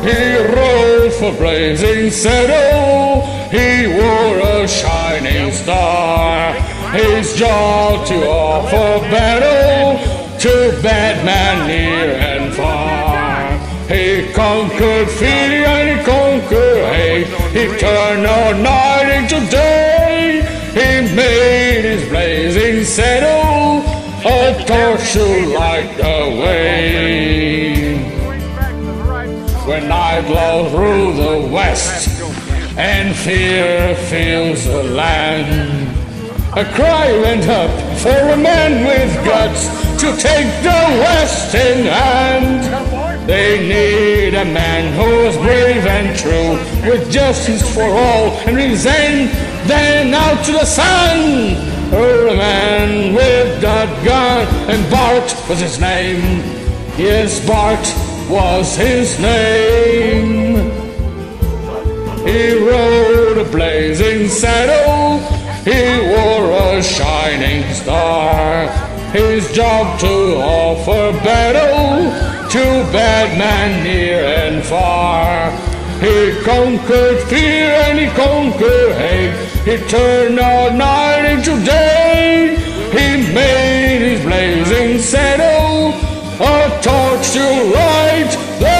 He rode for Blazing Saddle, he wore a shining star. His job to offer battle to bad man near and far. He conquered fear and he conquered hate. He turned our night into day. He made his blazing saddle a torch to light the way. When night laws rule the west and fear fills the land, a cry went up for a man with guts to take the West in hand. They need a man who is brave and true, with justice for all and resign then out to the sun. A man with that gun, and Bart was his name. Yes, Bart was his name. He rode a blazing saddle, he wore a shining star. His job to offer battle to bad men near and far. He conquered fear and he conquered hate. He turned our night into day. He made his blazing saddle a torch to light the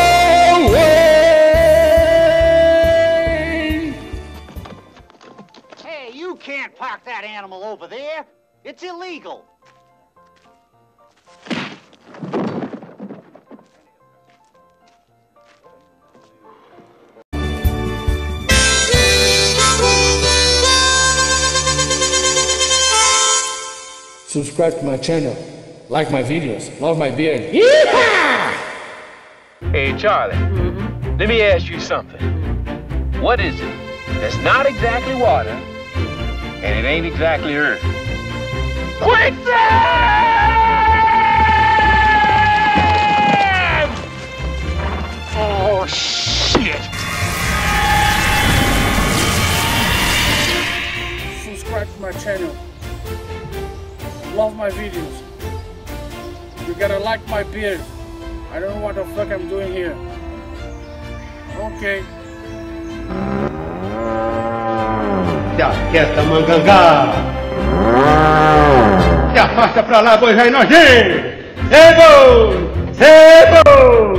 way. Hey, you can't park that animal over there. It's illegal. Subscribe to my channel, like my videos, love my beard. Yeee-Haaa! Hey, Charlie, let me ask you something. What is it that's not exactly water, and it ain't exactly earth? Quicksand! Oh, shit! Subscribe to my channel. Love my videos. You gotta like my beard. I don't know what the fuck I'm doing here. Okay. Se aquieta, mangangá. Se afasta pra lá, boi velho nojento. Sebo! Sebo!